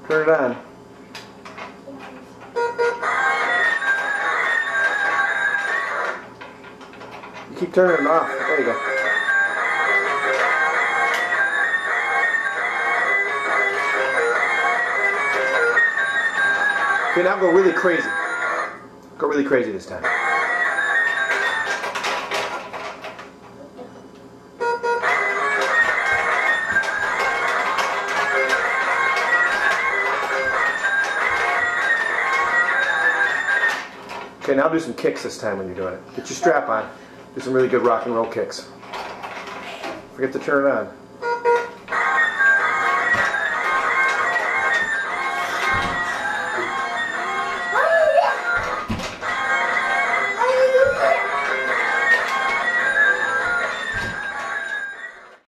Turn it on. You keep turning it off. There you go. Okay, now go really crazy. Go really crazy this time. Okay, now do some kicks this time when you're doing it. Get your strap on. Do some really good rock and roll kicks. Forget to turn it on.